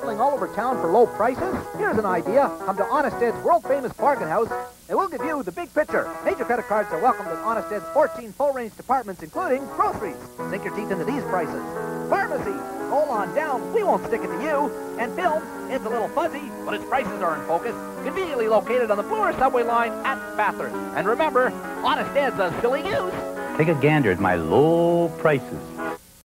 hustling all over town for low prices? Here's an idea. Come to Honest Ed's world-famous bargain house, and we'll give you the big picture. Major credit cards are welcomed at Honest Ed's 14 full-range departments, including groceries. Sink your teeth into these prices. Pharmacy, roll on down. We won't stick it to you. And film, it's a little fuzzy, but its prices are in focus. Conveniently located on the Bloor subway line at Bathurst. And remember, Honest Ed's a silly goose. Take a gander at my low prices.